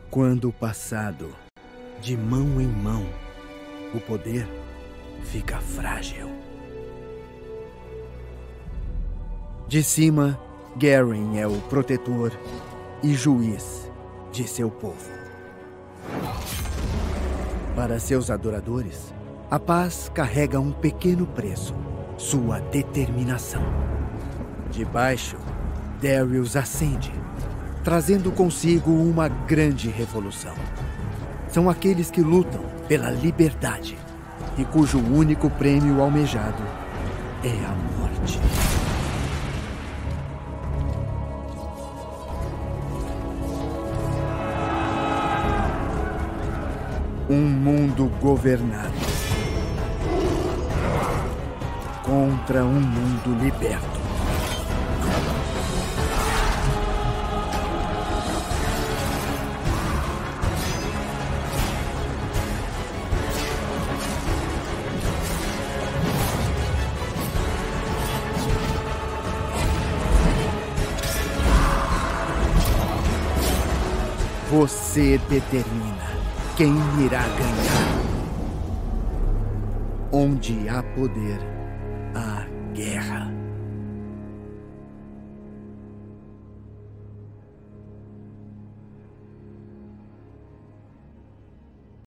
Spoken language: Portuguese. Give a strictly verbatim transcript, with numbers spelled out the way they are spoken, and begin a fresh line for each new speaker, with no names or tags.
Quando o passado, de mão em mão, o poder fica frágil. De cima, Garen é o protetor e juiz de seu povo. Para seus adoradores, a paz carrega um pequeno preço, sua determinação. De baixo, Darius ascende, trazendo consigo uma grande revolução. São aqueles que lutam pela liberdade e cujo único prêmio almejado é a morte. Um mundo governado contra um mundo liberto. Você determina quem irá ganhar. Onde há poder, há guerra.